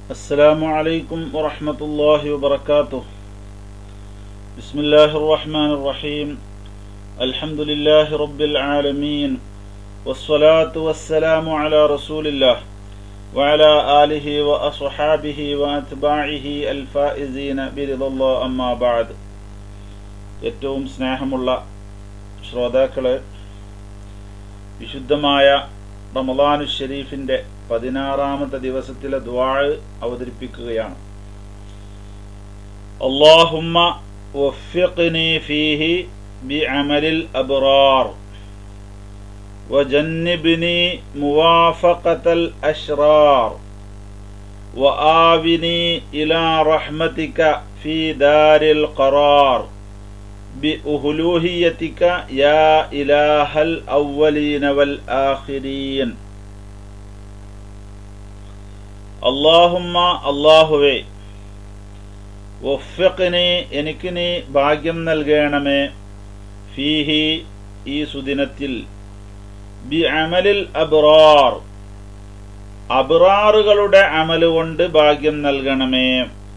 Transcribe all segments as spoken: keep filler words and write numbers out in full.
السلام عليكم ورحمة الله وبركاته. بسم الله الرحمن الرحيم. الحمد لله رب العالمين، والصلاة والسلام على رسول الله وعلى آله وأصحابه وأتباعه الفائزين برضا الله. أما بعد. ഏറ്റവും സ്നേഹമുള്ള ശ്രോതാക്കളെ, വിശുദ്ധമായ റമളാനു ഷരീഫിന്റെ പതിനാറാമത്തെ ദിവസത്തിലെ ദുആ അവതരിപ്പിക്കുകയാണ്. അല്ലാഹുമ്മ വഫിഖ്നി ഫീഹി ബിഅമലിൽ അബ്റാർ വജന്നിബ്നി മുവാഫഖതൽ അശ്റാർ വആവിനി ഇലാ റഹ്മതിക ഫീ ദാരിൽ ഖറാർ ബിഉഹുലൂഹിയതിക യാ ഇലാഹൽ അവ്വലീന വൽ ആഖിരീൻ. അല്ലാഹുമ്മ അല്ലാഹുവേ, വഫിഖ്നി എനിക്ക് നീ ഭാഗ്യം നൽകണമേ, ഫീഹി ഈ സുദിനത്തിൽ, ബിഅമലിൽ അബ്റാർ അബ്റാറുകളുടെ അമല് കൊണ്ട് ഭാഗ്യം നൽകണമേ.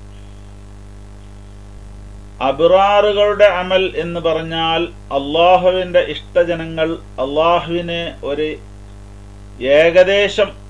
അബ്റാറുകളുടെ അമൽ എന്ന് പറഞ്ഞാൽ അള്ളാഹുവിന്റെ ഇഷ്ടജനങ്ങൾ, അള്ളാഹുവിന് ഒരു ഏകദേശം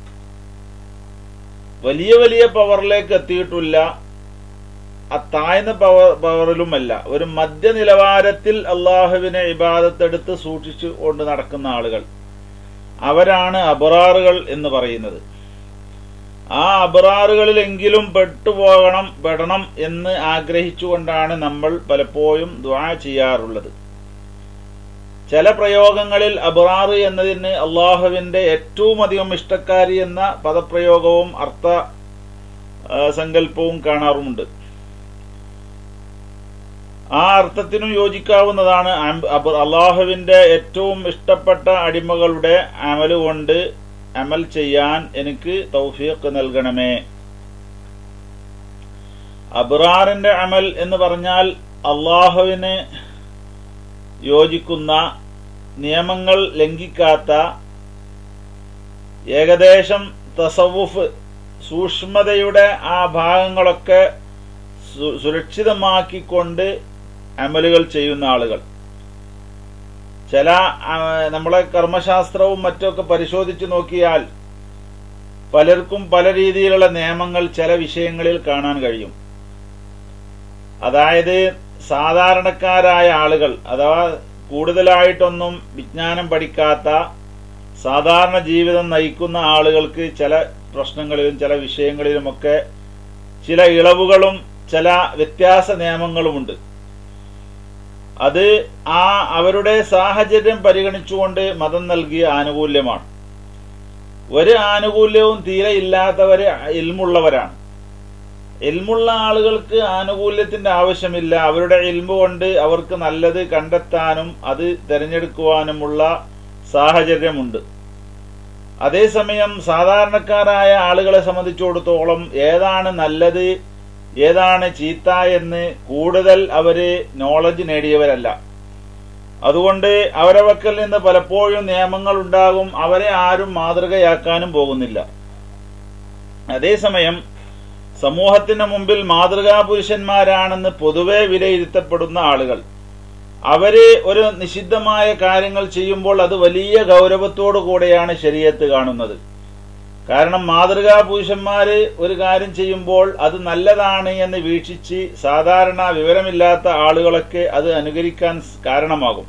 വലിയ വലിയ പവറിലേക്ക് എത്തിയിട്ടില്ല, ആ താഴ്ന്ന പവർ പവറിലുമല്ല, ഒരു മധ്യ നിലവാരത്തിൽ അള്ളാഹുവിനെ ഇബാദത്തെടുത്ത് സൂക്ഷിച്ചു കൊണ്ട് നടക്കുന്ന ആളുകൾ, അവരാണ് അബ്റാറുകൾ എന്ന് പറയുന്നത്. ആ അബ്റാറുകളിലെങ്കിലും പെട്ടുപോകണം പെടണം എന്ന് ആഗ്രഹിച്ചുകൊണ്ടാണ് നമ്മൾ പലപ്പോഴും ദുആ ചെയ്യാറുള്ളത്. ചില പ്രയോഗങ്ങളിൽ അബ്റാർ എന്നതിന് അള്ളാഹുവിന്റെ ഏറ്റവും അധികം ഇഷ്ടക്കാരി എന്ന പദപ്രയോഗവും അർത്ഥ സങ്കല്പവും കാണാറുമുണ്ട്. ആ അർത്ഥത്തിനും യോജിക്കാവുന്നതാണ്. അള്ളാഹുവിന്റെ ഏറ്റവും ഇഷ്ടപ്പെട്ട അടിമകളുടെ അമല് കൊണ്ട് അമൽ ചെയ്യാൻ എനിക്ക് തൗഫീഖ് നൽകണമേ. അബ്റാറിന്റെ അമൽ എന്ന് പറഞ്ഞാൽ അള്ളാഹുവിന് യോജിക്കുന്ന, നിയമങ്ങൾ ലംഘിക്കാത്ത, ഏകദേശം തസവുഫ് സൂക്ഷ്മതയുടെ ആ ഭാഗങ്ങളൊക്കെ സുരക്ഷിതമാക്കിക്കൊണ്ട് അമലുകൾ ചെയ്യുന്ന ആളുകൾ. ചില നമ്മളെ കർമ്മശാസ്ത്രവും മറ്റൊക്കെ പരിശോധിച്ചു നോക്കിയാൽ പലർക്കും പല രീതിയിലുള്ള നിയമങ്ങൾ ചില വിഷയങ്ങളിൽ കാണാൻ കഴിയും. അതായത് സാധാരണക്കാരായ ആളുകൾ, അഥവാ കൂടുതലായിട്ടൊന്നും വിജ്ഞാനം പഠിക്കാത്ത സാധാരണ ജീവിതം നയിക്കുന്ന ആളുകൾക്ക് ചില പ്രശ്നങ്ങളിലും ചില വിഷയങ്ങളിലുമൊക്കെ ചില ഇളവുകളും ചില വ്യത്യാസ നിയമങ്ങളുമുണ്ട്. അത് ആ അവരുടെ സാഹചര്യം പരിഗണിച്ചുകൊണ്ട് മതം നൽകിയ ആനുകൂല്യമാണ്. ഒരു ആനുകൂല്യവും തീരെ ഇല്ലാത്തവര് ഇൽമുള്ളവരാണ്. ഇൽമുള്ള ആളുകൾക്ക് ആനുകൂല്യത്തിന്റെ ആവശ്യമില്ല. അവരുടെ ഇൽമു കൊണ്ട് അവർക്ക് നല്ലത് കണ്ടെത്താനും അത് തിരഞ്ഞെടുക്കുവാനുമുള്ള സാഹചര്യമുണ്ട്. അതേസമയം സാധാരണക്കാരായ ആളുകളെ സംബന്ധിച്ചിടത്തോളം ഏതാണ് നല്ലത് ഏതാണ് ചീത്ത എന്ന് കൂടുതൽ അവര് നോളജ് നേടിയവരല്ല. അതുകൊണ്ട് അവരെ വക്കൽ നിന്ന് പലപ്പോഴും നിയമങ്ങൾ ഉണ്ടാകും, അവരെ ആരും മാതൃകയാക്കാനും പോകുന്നില്ല. അതേസമയം സമൂഹത്തിന് മുമ്പിൽ മാതൃകാ പുരുഷന്മാരാണെന്ന് പൊതുവെ വിലയിരുത്തപ്പെടുന്ന ആളുകൾ, അവര് ഒരു നിഷിദ്ധമായ കാര്യങ്ങൾ ചെയ്യുമ്പോൾ അത് വലിയ ഗൗരവത്തോടു കൂടെയാണ് ശരീഅത്ത് കാണുന്നത്. കാരണം മാതൃകാ പുരുഷന്മാര് ഒരു കാര്യം ചെയ്യുമ്പോൾ അത് നല്ലതാണ് എന്ന് വീക്ഷിച്ച് സാധാരണ വിവരമില്ലാത്ത ആളുകളൊക്കെ അത് അനുകരിക്കാൻ കാരണമാകും.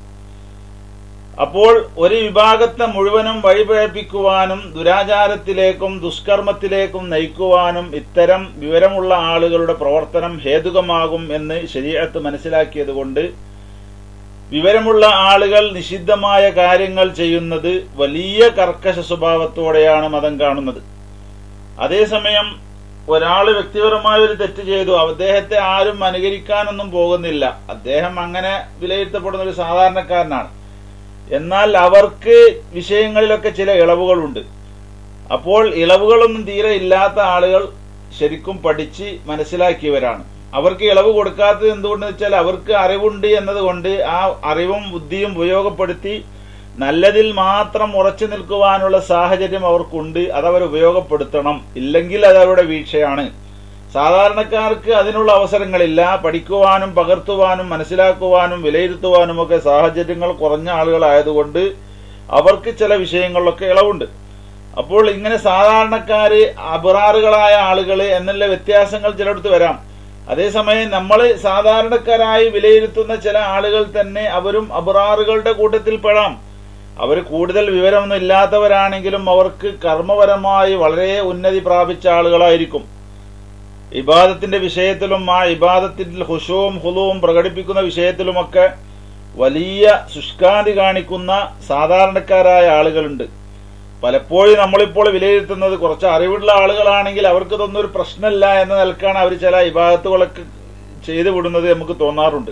അപ്പോൾ ഒരു വിഭാഗത്തെ മുഴുവനും വഴിപിഴപ്പിക്കുവാനും ദുരാചാരത്തിലേക്കും ദുഷ്കർമ്മത്തിലേക്കും നയിക്കുവാനും ഇത്തരം വിവരമുള്ള ആളുകളുടെ പ്രവർത്തനം ഹേതുകമാകും എന്ന് ശരീഅത്ത് മനസ്സിലാക്കിയതുകൊണ്ട് വിവരമുള്ള ആളുകൾ നിഷിദ്ധമായ കാര്യങ്ങൾ ചെയ്യുന്നത് വലിയ കർക്കശ സ്വഭാവത്തോടെയാണ് മതം കാണുന്നത്. അതേസമയം ഒരാൾ വ്യക്തിപരമായ ഒരു തെറ്റ് ചെയ്തു, അദ്ദേഹത്തെ ആരും അനുകരിക്കാനൊന്നും പോകുന്നില്ല, അദ്ദേഹം അങ്ങനെ വിലയിരുത്തപ്പെടുന്ന ഒരു സാധാരണക്കാരനാണ്. എന്നാൽ അവർക്ക് വിഷയങ്ങളിലൊക്കെ ചില ഇളവുകളുണ്ട്. അപ്പോൾ ഇളവുകളൊന്നും തീരെ ഇല്ലാത്ത ആളുകൾ ശരിക്കും പഠിച്ച് മനസ്സിലാക്കിയവരാണ്. അവർക്ക് ഇളവ് കൊടുക്കാത്തത് എന്തുകൊണ്ടെന്ന് വെച്ചാൽ അവർക്ക് അറിവുണ്ട് എന്നതുകൊണ്ട് ആ അറിവും ബുദ്ധിയും ഉപയോഗപ്പെടുത്തി നല്ലതിൽ മാത്രം ഉറച്ചു നിൽക്കുവാനുള്ള സാഹചര്യം അവർക്കുണ്ട്. അതവർ ഉപയോഗപ്പെടുത്തണം. ഇല്ലെങ്കിൽ അത് അവരുടെ വീഴ്ചയാണ്. സാധാരണക്കാർക്ക് അതിനുള്ള അവസരങ്ങളില്ല. പഠിക്കുവാനും പകർത്തുവാനും മനസ്സിലാക്കുവാനും വിലയിരുത്തുവാനും ഒക്കെ സാഹചര്യങ്ങൾ കുറഞ്ഞ ആളുകളായതുകൊണ്ട് അവർക്ക് ചില വിഷയങ്ങളിലൊക്കെ ഇളവുണ്ട്. അപ്പോൾ ഇങ്ങനെ സാധാരണക്കാര് അബ്റാറുകളായ ആളുകൾ എന്നുള്ള വ്യത്യാസങ്ങൾ ചിലയിടത്ത് വരാം. അതേസമയം നമ്മൾ സാധാരണക്കാരായി വിലയിരുത്തുന്ന ചില ആളുകൾ തന്നെ അവരും അബ്റാറുകളുടെ കൂട്ടത്തിൽ പെടാം. അവർ കൂടുതൽ വിവരമൊന്നും ഇല്ലാത്തവരാണെങ്കിലും അവർക്ക് കർമ്മപരമായി വളരെ ഉന്നതി പ്രാപിച്ച ആളുകളായിരിക്കും. ഇബാദത്തിന്റെ വിഷയത്തിലും ആ ഇബാദത്തിൽ ഖുശൂഉം ഖുളൂഉം പ്രകടിപ്പിക്കുന്ന വിഷയത്തിലുമൊക്കെ വലിയ ശുഷ്കാന്തി കാണിക്കുന്ന സാധാരണക്കാരായ ആളുകളുണ്ട്. പലപ്പോഴും നമ്മളിപ്പോൾ വിലയിരുത്തുന്നത് കുറച്ച് അറിവുള്ള ആളുകളാണെങ്കിൽ അവർക്ക് ഇതൊന്നും ഒരു പ്രശ്നമില്ല എന്ന നിലക്കാണ് അവർ ചില ഇബാദത്തുകളൊക്കെ ചെയ്തു വിടുന്നത് നമുക്ക് തോന്നാറുണ്ട്.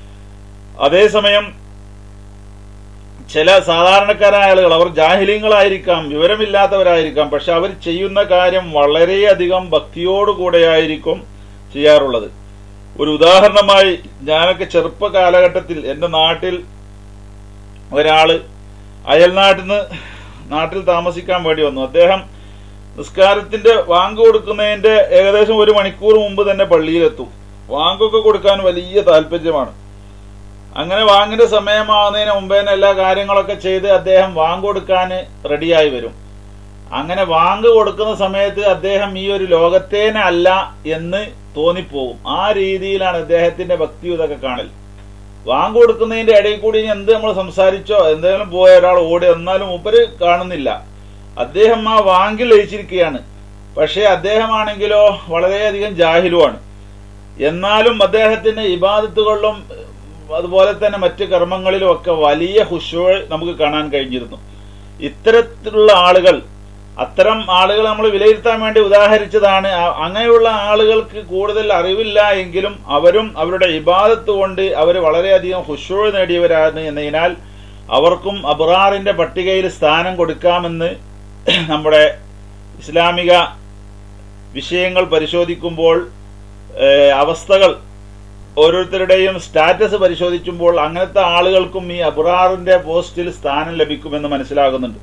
അതേസമയം ചില സാധാരണക്കാരായ ആളുകൾ അവർ ജാഹിലീങ്ങളായിരിക്കാം, വിവരമില്ലാത്തവരായിരിക്കാം. പക്ഷെ അവർ ചെയ്യുന്ന കാര്യം വളരെയധികം ഭക്തിയോടുകൂടെയായിരിക്കും ചെയ്യാറുള്ളത്. ഒരു ഉദാഹരണമായി, ഞാനൊക്കെ ചെറുപ്പ കാലഘട്ടത്തിൽ എന്റെ നാട്ടിൽ ഒരാള് അയൽനാട്ടിൽ നിന്ന് നാട്ടിൽ താമസിക്കാൻ വേണ്ടി വന്നു. അദ്ദേഹം നിസ്കാരത്തിന്റെ വാങ്ക് കൊടുക്കുന്നതിന്റെ ഏകദേശം ഒരു മണിക്കൂർ മുമ്പ് തന്നെ പള്ളിയിലെത്തും. വാങ്കൊക്കെ കൊടുക്കാൻ വലിയ താല്പര്യമാണ്. അങ്ങനെ വാങ്ങിന്റെ സമയമാകുന്നതിന് മുമ്പേ എല്ലാ കാര്യങ്ങളൊക്കെ ചെയ്ത് അദ്ദേഹം വാങ്ക് കൊടുക്കാൻ റെഡിയായി വരും. അങ്ങനെ വാങ്ക് കൊടുക്കുന്ന സമയത്ത് അദ്ദേഹം ഈ ഒരു ലോകത്തേനെ അല്ല എന്ന് തോന്നിപ്പോകും. ആ രീതിയിലാണ് അദ്ദേഹത്തിന്റെ ഭക്തി ഇതൊക്കെ കാണൽ. വാങ്ക് കൊടുക്കുന്നതിന്റെ ഇടയിൽ കൂടി എന്ത് നമ്മൾ സംസാരിച്ചോ എന്തെങ്കിലും പോയ ഒരാൾ ഓടി എന്നാലും മൂപ്പര് കാണുന്നില്ല. അദ്ദേഹം ആ വാങ്കിൽ ലയിച്ചിരിക്കുകയാണ്. പക്ഷെ അദ്ദേഹമാണെങ്കിലോ വളരെയധികം ജാഹിലുമാണ്. എന്നാലും അദ്ദേഹത്തിന്റെ ഇബാദത്തുകളിലും അതുപോലെ തന്നെ മറ്റ് കർമ്മങ്ങളിലും ഒക്കെ വലിയ ഖുശൂഅ് നമുക്ക് കാണാൻ കഴിഞ്ഞിരുന്നു. ഇത്തരത്തിലുള്ള ആളുകൾ, അത്തരം ആളുകൾ നമ്മൾ വിലയിരുത്താൻ വേണ്ടി ഉദാഹരിച്ചതാണ്. അങ്ങനെയുള്ള ആളുകൾക്ക് കൂടുതൽ അറിവില്ല എങ്കിലും അവരും അവരുടെ ഇബാദത്ത് കൊണ്ട് അവർ വളരെയധികം ഖുശൂഅ് നേടിയവരാണ് എന്നതിനാൽ അവർക്കും അബ്റാറിന്റെ പട്ടികയിൽ സ്ഥാനം കൊടുക്കാമെന്ന് നമ്മുടെ ഇസ്ലാമിക വിഷയങ്ങൾ പരിശോധിക്കുമ്പോൾ, അവസ്ഥകൾ ഓരോരുത്തരുടെയും സ്റ്റാറ്റസ് പരിശോധിക്കുമ്പോൾ അങ്ങനത്തെ ആളുകൾക്കും ഈ അബ്റാറിന്റെ പോസ്റ്റിൽ സ്ഥാനം ലഭിക്കുമെന്ന് മനസ്സിലാകുന്നുണ്ട്.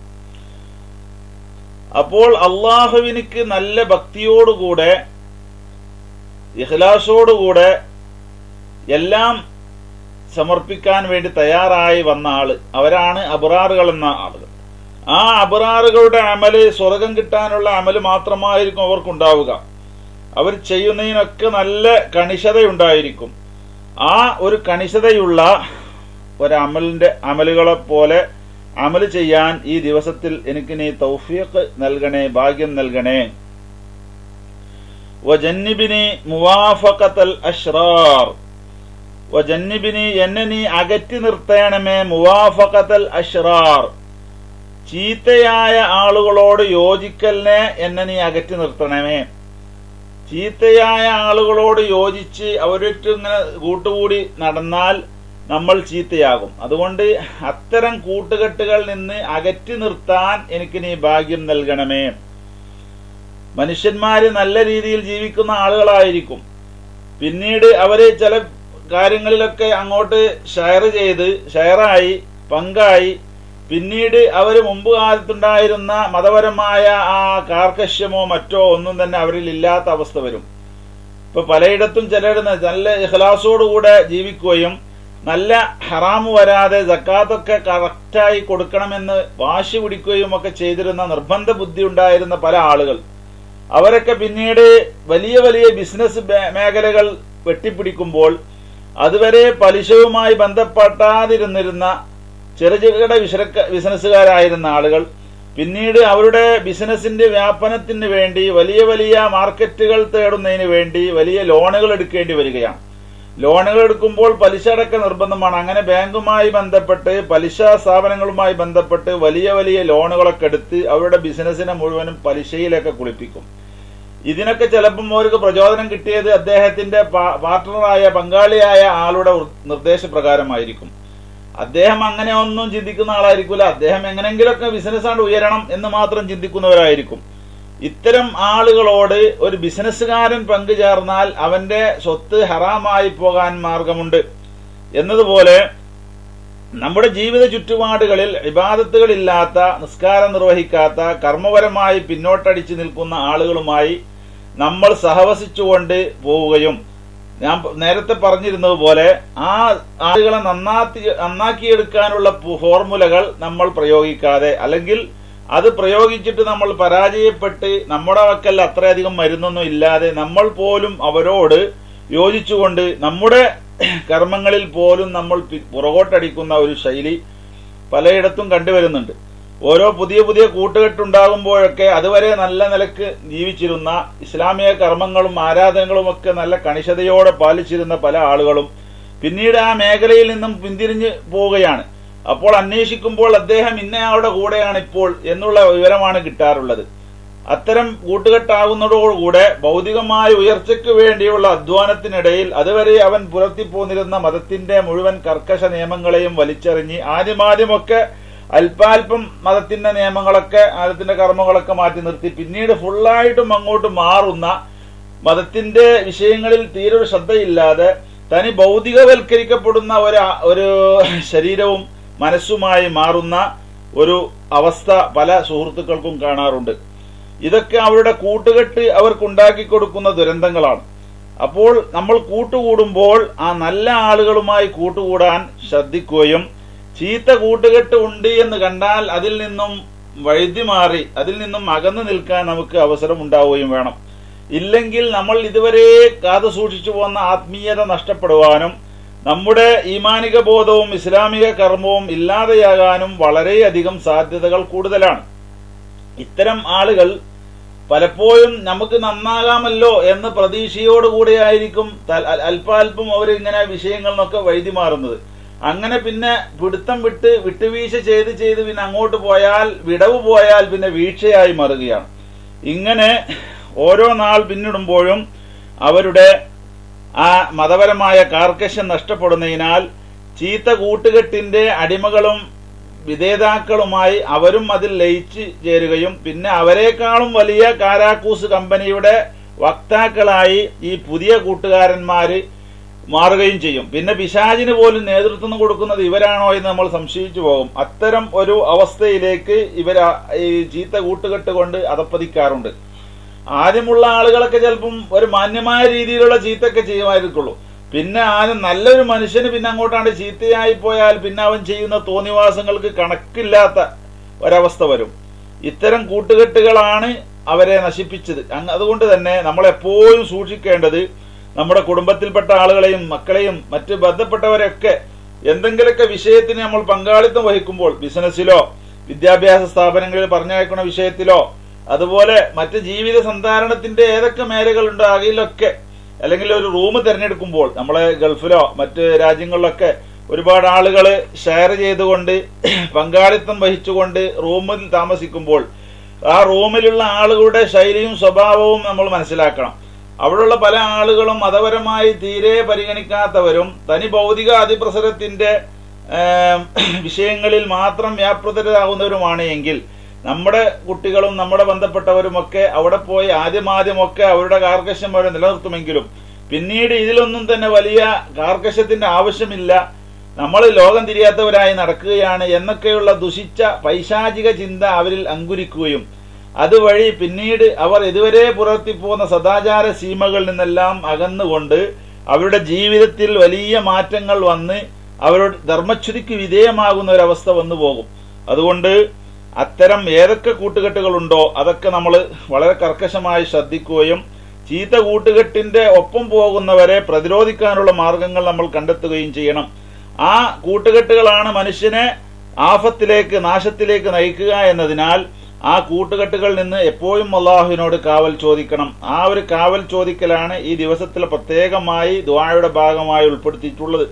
അപ്പോൾ അള്ളാഹുവിനിക്ക് നല്ല ഭക്തിയോടുകൂടെ ഇഖ്ലാസോടുകൂടെ എല്ലാം സമർപ്പിക്കാൻ വേണ്ടി തയ്യാറായി വന്ന ആള്, അവരാണ് അബ്റാറുകൾ എന്ന ആളുകൾ. ആ അബ്റാറുകളുടെ അമല് സ്വർഗം കിട്ടാനുള്ള അമല് മാത്രമായിരിക്കും അവർക്കുണ്ടാവുക. അവർ ചെയ്യുന്നതിനൊക്കെ നല്ല കണിശതയുണ്ടായിരിക്കും. ആ ഒരു കണിശതയുള്ള ഒരമലിന്റെ അമലുകളെ പോലെ അമല് ചെയ്യാൻ ഈ ദിവസത്തിൽ എനിക്ക് നീ തൗഫീഖ് നൽകണേ, ഭാഗ്യം നൽകണേ. വജന്നിബിനി മുവാഫഖത്തൽ അശ്റാർ, വജന്നിബിനി എന്നെ നീ അകറ്റി നിർത്തണമേ, മുവാഫഖത്തൽ അശ്റാർ ചീത്തയായ ആളുകളോട് യോജിക്കലിനെ എന്നെ നീ അകറ്റി നിർത്തണമേ. ചീത്തയായ ആളുകളോട് യോജിച്ച് അവരിട്ട് ഇങ്ങനെ കൂട്ടുകൂടി നടന്നാൽ നമ്മൾ ചീത്തയാകും. അതുകൊണ്ട് അത്തരം കൂട്ടുകെട്ടുകളിൽ നിന്ന് അകറ്റി നിർത്താൻ എനിക്ക് നീ ഭാഗ്യം നൽകണമേ. മനുഷ്യന്മാര് നല്ല രീതിയിൽ ജീവിക്കുന്ന ആളുകളായിരിക്കും. പിന്നീട് അവര് ചില കാര്യങ്ങളിലൊക്കെ അങ്ങോട്ട് ഷെയർ ചെയ്ത് ഷെയറായി പങ്കായി പിന്നീട് അവര് മുമ്പ് കാലത്തുണ്ടായിരുന്ന മതപരമായ ആ കാർക്കശ്യമോ മറ്റോ ഒന്നും തന്നെ അവരിൽ ഇല്ലാത്ത അവസ്ഥ വരും. ഇപ്പൊ പലയിടത്തും ചിലർ നല്ല ഇഖ്ലാസോടുകൂടെ ജീവിക്കുകയും നല്ല ഹറാമ് വരാതെ സക്കാത്തൊക്കെ കറക്റ്റായി കൊടുക്കണമെന്ന് വാശി പിടിക്കുകയും ഒക്കെ ചെയ്തിരുന്ന നിർബന്ധ ബുദ്ധി ഉണ്ടായിരുന്ന പല ആളുകൾ, അവരൊക്കെ പിന്നീട് വലിയ വലിയ ബിസിനസ് മേഖലകൾ വെട്ടിപ്പിടിക്കുമ്പോൾ അതുവരെ പലിശവുമായി ബന്ധപ്പെട്ടാതിരുന്നിരുന്ന ചെറു ചെറുകിട ബിസിനസ്സുകാരായിരുന്ന ആളുകൾ പിന്നീട് അവരുടെ ബിസിനസിന്റെ വ്യാപനത്തിന് വേണ്ടി വലിയ വലിയ മാർക്കറ്റുകൾ തേടുന്നതിന് വേണ്ടി വലിയ ലോണുകൾ എടുക്കേണ്ടി വരികയാണ്. ലോണുകൾ എടുക്കുമ്പോൾ പലിശ അടക്കം നിർബന്ധമാണ്. അങ്ങനെ ബാങ്കുമായി ബന്ധപ്പെട്ട് പലിശ സ്ഥാപനങ്ങളുമായി ബന്ധപ്പെട്ട് വലിയ വലിയ ലോണുകളൊക്കെ എടുത്ത് അവരുടെ ബിസിനസിനെ മുഴുവനും പലിശയിലൊക്കെ കുളിപ്പിക്കും. ഇതിനൊക്കെ ചിലപ്പം അവർക്ക് പ്രചോദനം കിട്ടിയത് അദ്ദേഹത്തിന്റെ പാർട്ട്ണറായ പങ്കാളിയായ ആളുടെ നിർദ്ദേശപ്രകാരമായിരിക്കും. അദ്ദേഹം അങ്ങനെ ഒന്നും ചിന്തിക്കുന്ന ആളായിരിക്കില്ല. അദ്ദേഹം എങ്ങനെങ്കിലുമൊക്കെ ബിസിനസ്സാണ്ട് ഉയരണം എന്ന് മാത്രം ചിന്തിക്കുന്നവരായിരിക്കും. ഇത്തരം ആളുകളോട് ഒരു ബിസിനസ്സുകാരൻ പങ്കുചേർന്നാൽ അവന്റെ സ്വത്ത് ഹറാമായി പോകാൻ മാർഗമുണ്ട് എന്നതുപോലെ നമ്മുടെ ജീവിത ചുറ്റുപാടുകളിൽ ഇബാദത്തുകളില്ലാത്ത, നിസ്കാരം നിർവഹിക്കാത്ത, കർമ്മപരമായി പിന്നോട്ടടിച്ചു നിൽക്കുന്ന ആളുകളുമായി നമ്മൾ സഹവസിച്ചുകൊണ്ട് പോവുകയും, ഞാൻ നേരത്തെ പറഞ്ഞിരുന്നത് പോലെ ആ ആളുകളെ നന്നാക്കി നന്നാക്കിയെടുക്കാനുള്ള ഫോർമുലകൾ നമ്മൾ പ്രയോഗിക്കാതെ, അല്ലെങ്കിൽ അത് പ്രയോഗിച്ചിട്ട് നമ്മൾ പരാജയപ്പെട്ട് നമ്മുടെ വക്കൽ അത്രയധികം മരുന്നൊന്നും ഇല്ലാതെ നമ്മൾ പോലും അവരോട് യോജിച്ചുകൊണ്ട് നമ്മുടെ കർമ്മങ്ങളിൽ പോലും നമ്മൾ പുറകോട്ടടിക്കുന്ന ഒരു ശൈലി പലയിടത്തും കണ്ടുവരുന്നുണ്ട്. ഓരോ പുതിയ പുതിയ കൂട്ടുകെട്ടുണ്ടാകുമ്പോഴൊക്കെ അതുവരെ നല്ല നിലക്ക് ജീവിച്ചിരുന്ന ഇസ്ലാമിക കർമ്മങ്ങളും ആരാധനകളും ഒക്കെ നല്ല കണിശതയോടെ പാലിച്ചിരുന്ന പല ആളുകളും പിന്നീട് ആ മേഖലയിൽ നിന്നും പിന്തിരിഞ്ഞ് പോവുകയാണ്. അപ്പോൾ അന്വേഷിക്കുമ്പോൾ അദ്ദേഹം ഇന്നയാളുടെ കൂടെയാണ് ഇപ്പോൾ എന്നുള്ള വിവരമാണ് കിട്ടാറുള്ളത്. അത്തരം കൂട്ടുകെട്ടാകുന്നതോടുകൂടെ ഭൗതികമായ ഉയർച്ചയ്ക്ക് വേണ്ടിയുള്ള അധ്വാനത്തിനിടയിൽ അതുവരെ അവൻ പുലർത്തിപ്പോന്നിരുന്ന മതത്തിന്റെ മുഴുവൻ കർക്കശ നിയമങ്ങളെയും വലിച്ചെറിഞ്ഞ് ആദ്യമാദ്യമൊക്കെ അല്പാൽപം മതത്തിന്റെ നിയമങ്ങളൊക്കെ, മതത്തിന്റെ കർമ്മങ്ങളൊക്കെ മാറ്റി നിർത്തി പിന്നീട് ഫുള്ളായിട്ടും അങ്ങോട്ട് മാറുന്ന, മതത്തിന്റെ വിഷയങ്ങളിൽ തീരെ ശ്രദ്ധയില്ലാതെ തനി ഭൗതികവൽക്കരിക്കപ്പെടുന്ന ഒരു ശരീരവും മനസ്സുമായി മാറുന്ന ഒരു അവസ്ഥ പല സുഹൃത്തുക്കൾക്കും കാണാറുണ്ട്. ഇതൊക്കെ അവരുടെ കൂട്ടുകെട്ട് അവർക്കുണ്ടാക്കി കൊടുക്കുന്ന ദുരന്തങ്ങളാണ്. അപ്പോൾ നമ്മൾ കൂട്ടുകൂടുമ്പോൾ ആ നല്ല ആളുകളുമായി കൂട്ടുകൂടാൻ ശ്രദ്ധിക്കുകയും, ചീത്ത കൂട്ടുകെട്ട് ഉണ്ട് എന്ന് കണ്ടാൽ അതിൽ നിന്നും വഴുതിമാറി അതിൽ നിന്നും അകന്നു നിൽക്കാൻ നമുക്ക് അവസരം ഉണ്ടാവുകയും വേണം. ഇല്ലെങ്കിൽ നമ്മൾ ഇതുവരെ കാത്തു സൂക്ഷിച്ചു പോന്ന ആത്മീയത നഷ്ടപ്പെടുവാനും നമ്മുടെ ഈമാനിക ബോധവും ഇസ്ലാമിക കർമ്മവും ഇല്ലാതെയാകാനും വളരെയധികം സാധ്യതകൾ കൂടുതലാണ്. ഇത്തരം ആളുകൾ പലപ്പോഴും നമുക്ക് നന്നാകാമല്ലോ എന്ന പ്രതീക്ഷയോടുകൂടിയായിരിക്കും അല്പാൽപ്പം അവരിങ്ങനെ വിഷയങ്ങളിൽ നിന്നൊക്കെ വഴുതിമാറുന്നത്. അങ്ങനെ പിന്നെ പിടുത്തം വിട്ട് വിട്ടുവീഴ്ച ചെയ്ത് ചെയ്ത് പിന്നെ അങ്ങോട്ട് പോയാൽ, വിടവ് പോയാൽ പിന്നെ വീഴ്ചയായി മാറുകയാണ്. ഇങ്ങനെ ഓരോ നാൾ പിന്നിടുമ്പോഴും അവരുടെ ആ മതപരമായ കാർക്കശ്യം നഷ്ടപ്പെടുന്നതിനാൽ ചീത്ത കൂട്ടുകെട്ടിന്റെ അടിമകളും വിധേതാക്കളുമായി അവരും അതിൽ ലയിച്ചു ചേരുകയും പിന്നെ അവരെക്കാളും വലിയ കാരാക്കൂസ് കമ്പനിയുടെ വക്താക്കളായി ഈ പുതിയ കൂട്ടുകാരന്മാര് മാറുകയും ചെയ്യും. പിന്നെ പിശാചിന് പോലും നേതൃത്വം കൊടുക്കുന്നത് ഇവരാണോ എന്ന് നമ്മൾ സംശയിച്ചു പോകും. അത്തരം ഒരു അവസ്ഥയിലേക്ക് ഇവർ ഈ ചീത്ത കൂട്ടുകെട്ട് കൊണ്ട് അധപ്പതിക്കാറുണ്ട്. ആദ്യമുള്ള ആളുകളൊക്കെ ചിലപ്പം ഒരു മാന്യമായ രീതിയിലുള്ള ചീത്തൊക്കെ ചെയ്യുമായിരിക്കുള്ളൂ. പിന്നെ ആദ്യം നല്ലൊരു മനുഷ്യന് പിന്നെ അങ്ങോട്ടാണ്ട് ചീത്തയായി പോയാൽ പിന്നെ അവൻ ചെയ്യുന്ന തോന്നിവാസങ്ങൾക്ക് കണക്കില്ലാത്ത ഒരവസ്ഥ വരും. ഇത്തരം കൂട്ടുകെട്ടുകളാണ് അവരെ നശിപ്പിച്ചത്. അതുകൊണ്ട് തന്നെ നമ്മളെപ്പോഴും സൂക്ഷിക്കേണ്ടത് നമ്മുടെ കുടുംബത്തിൽപ്പെട്ട ആളുകളെയും മക്കളെയും മറ്റ് ബന്ധപ്പെട്ടവരെയൊക്കെ എന്തെങ്കിലുമൊക്കെ വിഷയത്തിന് നമ്മൾ പങ്കാളിത്തം വഹിക്കുമ്പോൾ, ബിസിനസ്സിലോ വിദ്യാഭ്യാസ സ്ഥാപനങ്ങളിൽ പറഞ്ഞയക്കുന്ന വിഷയത്തിലോ അതുപോലെ മറ്റ് ജീവിത സന്ധാരണത്തിന്റെ ഏതൊക്കെ മേഖലകളുണ്ടോ അതിലൊക്കെ, അല്ലെങ്കിൽ ഒരു റൂം തിരഞ്ഞെടുക്കുമ്പോൾ നമ്മളെ ഗൾഫിലോ മറ്റ് രാജ്യങ്ങളിലൊക്കെ ഒരുപാട് ആളുകൾ ഷെയർ ചെയ്തുകൊണ്ട് പങ്കാളിത്തം വഹിച്ചുകൊണ്ട് റൂമിൽ താമസിക്കുമ്പോൾ ആ റൂമിലുള്ള ആളുകളുടെ ശൈലിയും സ്വഭാവവും നമ്മൾ മനസ്സിലാക്കണം. അവിടെയുള്ള പല ആളുകളും മതപരമായി തീരെ പരിഗണിക്കാത്തവരും തനി ഭൗതിക അതിപ്രസരത്തിന്റെ വിഷയങ്ങളിൽ മാത്രം വ്യാപൃതരാകുന്നവരുമാണ് എങ്കിൽ നമ്മുടെ കുട്ടികളും നമ്മുടെ ബന്ധപ്പെട്ടവരുമൊക്കെ അവിടെ പോയി ആദ്യമാദ്യമൊക്കെ അവരുടെ കാർക്കശ്യം അവരെ നിലനിർത്തുമെങ്കിലും പിന്നീട് ഇതിലൊന്നും തന്നെ വലിയ കാർക്കശ്യത്തിന്റെ ആവശ്യമില്ല, നമ്മൾ ലോകം തിരിയാത്തവരായി നടക്കുകയാണ് എന്നൊക്കെയുള്ള ദുഷിച്ച പൈശാചിക ചിന്ത അവരിൽ അങ്കുരിക്കുകയും അതുവഴി പിന്നീട് അവർ ഇതുവരെ പുലർത്തിപ്പോന്ന സദാചാര സീമകളിൽ നിന്നെല്ലാം അകന്നുകൊണ്ട് അവരുടെ ജീവിതത്തിൽ വലിയ മാറ്റങ്ങൾ വന്ന് അവരുടെ ധർമ്മച്യുതിക്ക് വിധേയമാകുന്ന ഒരവസ്ഥ വന്നു പോകും. അതുകൊണ്ട് അത്തരം ഏതൊക്കെ കൂട്ടുകെട്ടുകളുണ്ടോ അതൊക്കെ നമ്മൾ വളരെ കർക്കശമായി ശ്രദ്ധിക്കുകയും ചീത്ത കൂട്ടുകെട്ടിന്റെ ഒപ്പം പോകുന്നവരെ പ്രതിരോധിക്കാനുള്ള മാർഗങ്ങൾ നമ്മൾ കണ്ടെത്തുകയും ചെയ്യണം. ആ കൂട്ടുകെട്ടുകളാണ് മനുഷ്യനെ ആഫത്തിലേക്ക്, നാശത്തിലേക്ക് നയിക്കുക എന്നതിനാൽ ആ കൂട്ടുകെട്ടുകളിൽ നിന്ന് എപ്പോഴും അള്ളാഹുവിനോട് കാവൽ ചോദിക്കണം. ആ ഒരു കാവൽ ചോദിക്കലാണ് ഈ ദിവസത്തിൽ പ്രത്യേകമായി ദുആയുടെ ഭാഗമായി ഉൾപ്പെടുത്തിയിട്ടുള്ളത്.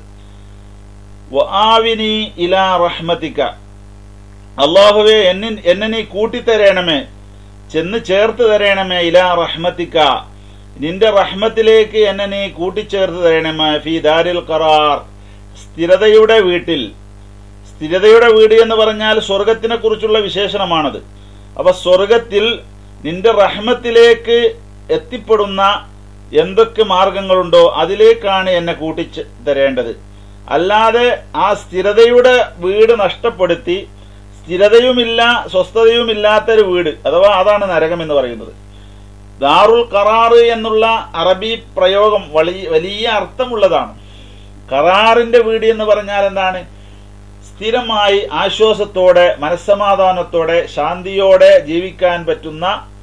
വആവിനി ഇലാ റഹ്മതിക, അള്ളാഹുവെ എന്നെ നീ കൂട്ടിത്തരേണമേ, ചെന്ന് ചേർത്ത് തരേണമേ, ഇലാ റഹ്മതിക, നിന്റെ റഹ്മത്തിലേക്ക് എന്നെ നീ കൂട്ടിച്ചേർത്ത് തരേണമേ, ഫീ ദാരിൽ ഖറാർ, സ്ഥിരതയുടെ വീട്ടിൽ. സ്ഥിരതയുടെ വീട് എന്ന് പറഞ്ഞാൽ സ്വർഗത്തിനെ കുറിച്ചുള്ള വിശേഷണമാണത്. അപ്പൊ സ്വർഗത്തിൽ നിന്റെ റഹ്മത്തിലേക്ക് എത്തിപ്പെടുന്ന എന്തൊക്കെ മാർഗങ്ങളുണ്ടോ അതിലേക്കാണ് എന്നെ കൂട്ടി തരേണ്ടത്. അല്ലാതെ ആ സ്ഥിരതയുടെ വീട് നഷ്ടപ്പെടുത്തി സ്ഥിരതയുമില്ല സ്വസ്ഥതയുമില്ലാത്തൊരു വീട്, അഥവാ അതാണ് നരകം എന്ന് പറയുന്നത്. ദാറുൽ ഖറാറ് എന്നുള്ള അറബി പ്രയോഗം വലിയ വലിയ അർത്ഥമുള്ളതാണ്. ഖറാറിന്റെ വീട് എന്ന് പറഞ്ഞാൽ എന്താണ്? സ്ഥിരമായി ആശ്വാസത്തോടെ മനസ്സമാധാനത്തോടെ ശാന്തിയോടെ ജീവിക്കാൻ പറ്റുന്ന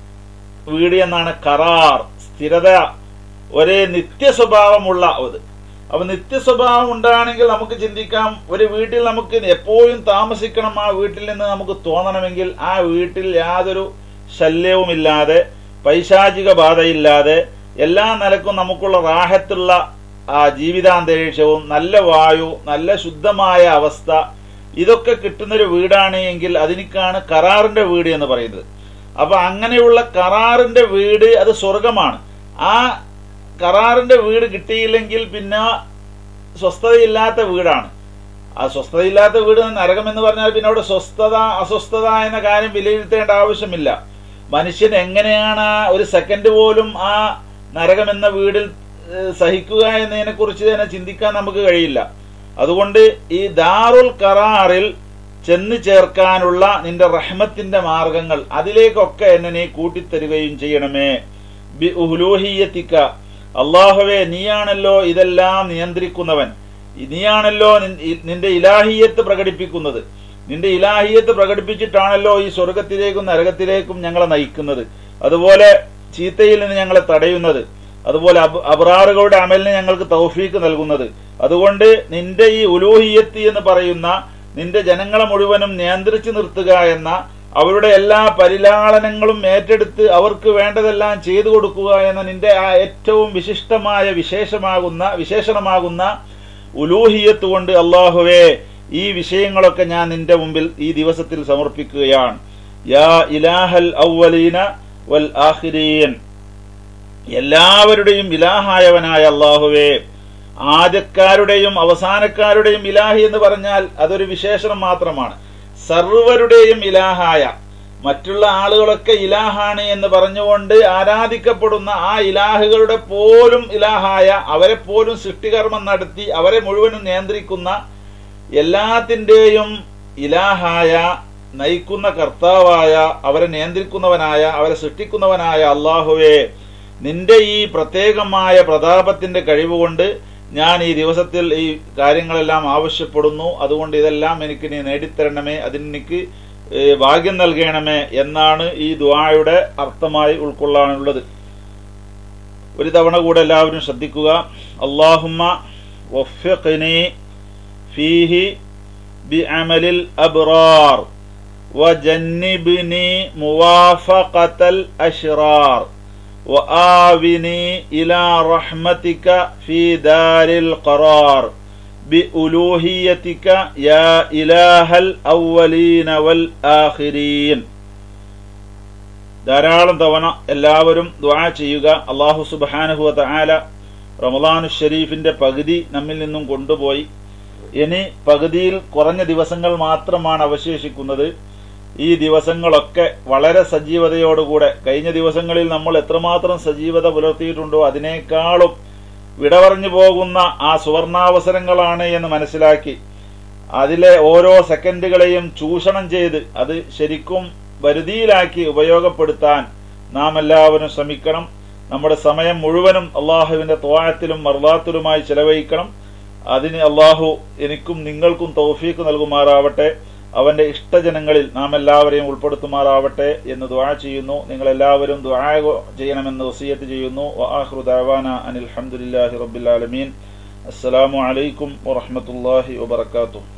വീട് എന്നാണ് ഖറാർ. സ്ഥിരത, ഒരേ നിത്യ സ്വഭാവമുള്ള അത്. അപ്പൊ നിത്യ സ്വഭാവം ഉണ്ടാണെങ്കിൽ നമുക്ക് ചിന്തിക്കാം, ഒരു വീട്ടിൽ നമുക്ക് എപ്പോഴും താമസിക്കണം, ആ വീട്ടിൽ നിന്ന് നമുക്ക് തോന്നണമെങ്കിൽ ആ വീട്ടിൽ യാതൊരു ശല്യവുമില്ലാതെ പൈശാചിക ബാധയില്ലാതെ എല്ലാ നിലക്കും നമുക്കുള്ള റാഹത്തുള്ള ആ ജീവിതാന്തരീക്ഷവും നല്ല വായു, നല്ല ശുദ്ധമായ അവസ്ഥ, ഇതൊക്കെ കിട്ടുന്നൊരു വീടാണ് എങ്കിൽ അതിനേക്കാണ് ഖറാറിന്റെ വീട് എന്ന് പറയുന്നത്. അപ്പൊ അങ്ങനെയുള്ള ഖറാറിന്റെ വീട് അത് സ്വർഗമാണ്. ആ ഖറാറിന്റെ വീട് കിട്ടിയില്ലെങ്കിൽ പിന്നെ സ്വസ്ഥതയില്ലാത്ത വീടാണ്. ആ സ്വസ്ഥതയില്ലാത്ത വീട് നരകം എന്ന് പറഞ്ഞാൽ പിന്നെ അവിടെ സ്വസ്ഥത അസ്വസ്ഥത എന്ന കാര്യം വിലയിരുത്തേണ്ട ആവശ്യമില്ല. മനുഷ്യൻ എങ്ങനെയാണ് ഒരു സെക്കൻഡ് പോലും ആ നരകം എന്ന വീടിൽ സഹിക്കുക എന്നതിനെ കുറിച്ച് തന്നെ ചിന്തിക്കാൻ നമുക്ക് കഴിയില്ല. അതുകൊണ്ട് ഈ ദാറുൽ ഖറാറിൽ ചെന്ന് ചേർക്കാനുള്ള നിന്റെ റഹ്മത്തിന്റെ മാർഗങ്ങൾ അതിലേക്കൊക്കെ എന്നെ നീ കൂട്ടിത്തരുകയും ചെയ്യണമേ. ബി ഉലൂഹിയത്തിക, അള്ളാഹുവേ നീയാണല്ലോ ഇതെല്ലാം നിയന്ത്രിക്കുന്നവൻ, നീയാണല്ലോ നിന്റെ ഇലാഹിയത്ത് പ്രകടിപ്പിക്കുന്നത്. നിന്റെ ഇലാഹിയത്ത് പ്രകടിപ്പിച്ചിട്ടാണല്ലോ ഈ സ്വർഗത്തിലേക്കും നരകത്തിലേക്കും ഞങ്ങളെ നയിക്കുന്നത്, അതുപോലെ ചീത്തയിൽ നിന്ന് ഞങ്ങളെ തടയുന്നത്, അതുപോലെ അബ്റാറുകളുടെ അമലിന് ഞങ്ങൾക്ക് തൗഫീക്ക് നൽകുന്നത്. അതുകൊണ്ട് നിന്റെ ഈ ഉലൂഹിയത്ത് എന്ന് പറയുന്ന നിന്റെ ജനങ്ങളെ മുഴുവനും നിയന്ത്രിച്ചു നിർത്തുക എന്ന, അവരുടെ എല്ലാ പരിലാളനങ്ങളും ഏറ്റെടുത്ത് അവർക്ക് വേണ്ടതെല്ലാം ചെയ്തു കൊടുക്കുക എന്ന നിന്റെ ആ ഏറ്റവും വിശിഷ്ടമായ വിശേഷമാകുന്ന വിശേഷണമാകുന്ന ഉലൂഹിയത്ത് കൊണ്ട് അല്ലാഹുവേ ഈ വിഷയങ്ങളൊക്കെ ഞാൻ നിന്റെ മുമ്പിൽ ഈ ദിവസത്തിൽ സമർപ്പിക്കുകയാണ്. യാ ഇലാഹൽ അവ്വലീന വൽ ആഖിരീൻ, എല്ലാവരുടെയും ഇലാഹായവനായ അല്ലാഹുവേ, ആദ്യക്കാരുടെയും അവസാനക്കാരുടെയും ഇലാഹി എന്ന് പറഞ്ഞാൽ അതൊരു വിശേഷണം മാത്രമാണ്. സർവരുടെയും ഇലാഹായ, മറ്റുള്ള ആളുകളൊക്കെ ഇലാഹാണ് എന്ന് പറഞ്ഞുകൊണ്ട് ആരാധിക്കപ്പെടുന്ന ആ ഇലാഹുകളുടെ പോലും ഇലാഹായ, അവരെ പോലും സൃഷ്ടികർമ്മം നടത്തി അവരെ മുഴുവനും നിയന്ത്രിക്കുന്ന എല്ലാത്തിന്റെയും ഇലാഹായ, നയിക്കുന്ന കർത്താവായ, അവരെ നിയന്ത്രിക്കുന്നവനായ, അവരെ സൃഷ്ടിക്കുന്നവനായ അല്ലാഹുവേ, നിന്റെ ഈ പ്രത്യേകമായ പ്രതാപത്തിന്റെ കഴിവുകൊണ്ട് ഞാൻ ഈ ദിവസത്തിൽ ഈ കാര്യങ്ങളെല്ലാം ആവശ്യപ്പെടുന്നു. അതുകൊണ്ട് ഇതെല്ലാം എനിക്ക് നീ നേടിത്തരണമേ, അതിനെനിക്ക് ഭാഗ്യം നൽകണമേ എന്നാണ് ഈ ദുആയുടെ അർത്ഥമായി ഉൾക്കൊള്ളാനുള്ളത്. ഒരു തവണ കൂടെ എല്ലാവരും ശ്രദ്ധിക്കുക. അല്ലാഹുമ്മ വഫ്ഫിഖ്നി ഫീഹി ബിഅമലിൽ അബ്റാർ വജന്നിബ്നി മുവാഫഖതൽ അശ്റാർ وآوِنِي إلى رحمتك في دار القرار بألوهيتك يا إله الأولين والآخرين. ധാരാളം തവണ എല്ലാവരും ദുആ ചെയ്യുക. അല്ലാഹു സുബ്ഹാനഹു വ തആല റമളാനു ഷരീഫിന്റെ പകുതി നമ്മിൽ നിന്നും കൊണ്ടുപോയി. ഇനി പകുതിയിൽ കുറഞ്ഞ ദിവസങ്ങൾ മാത്രമാണ് അവശേഷിക്കുന്നത്. ഈ ദിവസങ്ങളൊക്കെ വളരെ സജീവതയോടുകൂടെ, കഴിഞ്ഞ ദിവസങ്ങളിൽ നമ്മൾ എത്രമാത്രം സജീവത പുലർത്തിയിട്ടുണ്ടോ അതിനേക്കാളും വിട പറഞ്ഞു പോകുന്ന ആ സുവർണാവസരങ്ങളാണ് എന്ന് മനസ്സിലാക്കി അതിലെ ഓരോ സെക്കൻഡുകളെയും ചൂഷണം ചെയ്ത് അത് ശരിക്കും വരുതിയിലാക്കി ഉപയോഗപ്പെടുത്താൻ നാം എല്ലാവരും ശ്രമിക്കണം. നമ്മുടെ സമയം മുഴുവനും അള്ളാഹുവിന്റെ ത്വാഅത്തിലും മർളാത്തിലുമായി ചെലവഴിക്കണം. അതിന് അള്ളാഹു എനിക്കും നിങ്ങൾക്കും തൗഫീഖ് നൽകുമാറാവട്ടെ, അവന്റെ ഇഷ്ടജനങ്ങളിൽ നാം എല്ലാവരെയും ഉൾപ്പെടുത്തുമാറാവട്ടെ എന്ന് ദുആ ചെയ്യുന്നു. നിങ്ങൾ എല്ലാവരും ദുആ ചെയ്യണമെന്ന് വസിയത്ത് ചെയ്യുന്നു. വആഖിറു ദഅവാന അനിൽ ഹംദുലില്ലാഹി റബ്ബിൽ ആലമീൻ. അസ്സലാമു അലൈക്കും വറഹ്മത്തുള്ളാഹി വബറകാതുഹു.